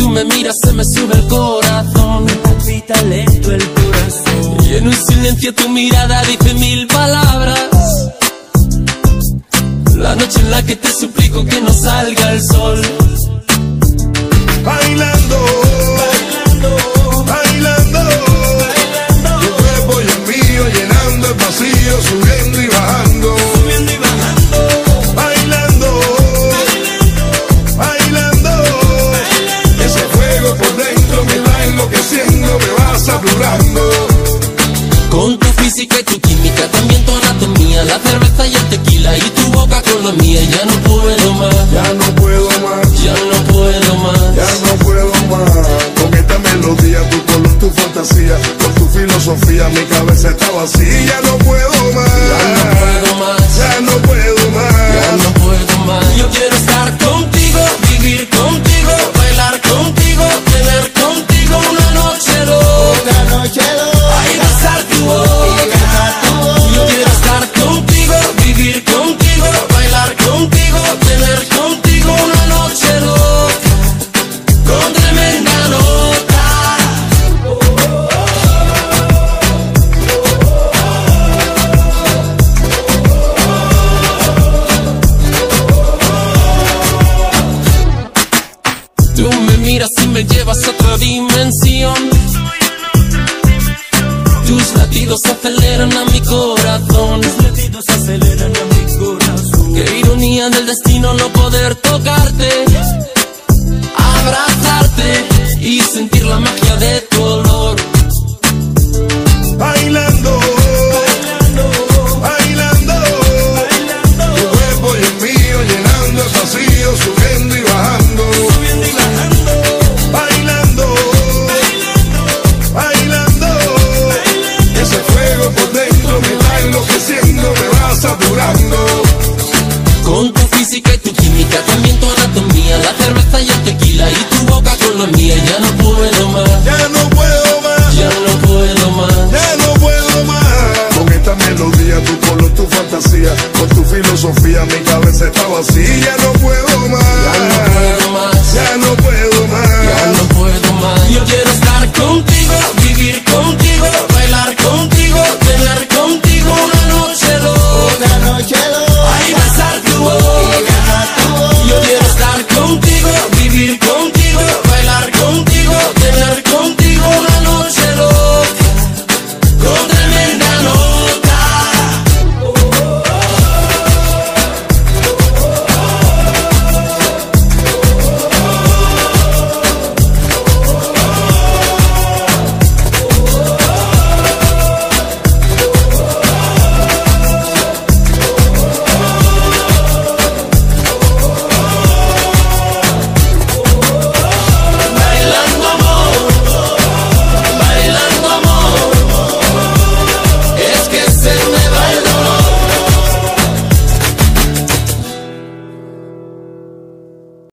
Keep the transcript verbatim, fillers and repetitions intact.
me miras se me sube el corazón, me palpita lento el corazón. y en un silencio tu mirada dice mil palabras. La noche en la que te suplico que no salga el sol. Bailando, Bailando, bailando, bailando, tu cuerpo y el mío llenando el vacío, subiendo y bajando. subiendo y bajando. Bailando, bailando, ese fuego por dentro me va enloqueciendo, me va saturando. Con tu física y tu química, también tu anatomía, la cerveza y el tequila y tu boca con la mía. Ya no puedo más, Ya no puedo más, ya no puedo más. ya no puedo más. Con esta melodía, tu color, tu fantasía, con tu filosofía, mi cabeza está vacía. Ya no puedo más, Ya no puedo más, ya no puedo ya más. no puedo más. Yo quiero estar contigo, vivir contigo, bailar contigo, tener contigo una noche loca. Una noche loca, Ay, besar tu boca. Yo quiero estar contigo, vivir contigo, bailar contigo, tener contigo una noche loca, con tremenda nota. Tú me miras y me llevas a otra dimensión. Tus latidos aceleran a mi corazón. los latidos aceleran a mi corazón. Qué ironía del destino no poder tocarte, abrazarte y sentir la magia de tu olor. Bailando, Bailando, bailando, bailando, tu cuerpo y el mío llenando el vacío, subiendo